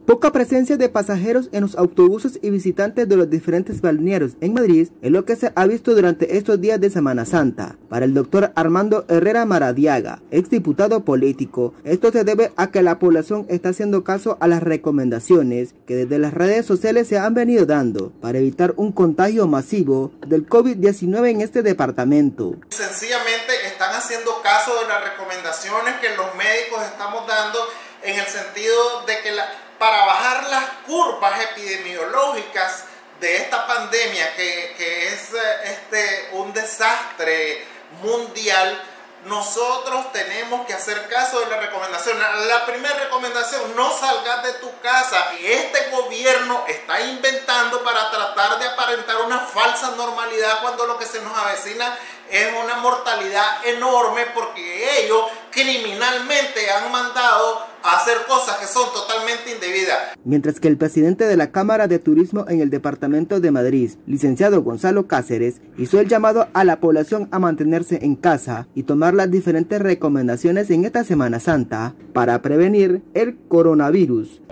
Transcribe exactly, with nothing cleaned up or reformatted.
Poca presencia de pasajeros en los autobuses y visitantes de los diferentes balnearios en Madrid es lo que se ha visto durante estos días de Semana Santa. Para el doctor Armando Herrera Maradiaga, exdiputado político, esto se debe a que la población está haciendo caso a las recomendaciones que desde las redes sociales se han venido dando para evitar un contagio masivo del COVID diecinueve en este departamento. Sencillamente están haciendo caso de las recomendaciones que los médicos estamos dando en el sentido de que la para bajar las curvas epidemiológicas de esta pandemia que, que es este, un desastre mundial, nosotros tenemos que hacer caso de la recomendación. La primera recomendación: no salgas de tu casa. Y este gobierno está inventando para tratar de aparentar una falsa normalidad cuando lo que se nos avecina es una mortalidad enorme, porque ellos criminalmente han mandado a hacer cosas que son totalmente indebidas. Mientras que el presidente de la Cámara de Turismo en el departamento de Madrid, licenciado Gonzalo Cáceres, hizo el llamado a la población a mantenerse en casa y tomar las diferentes recomendaciones en esta Semana Santa para prevenir el coronavirus.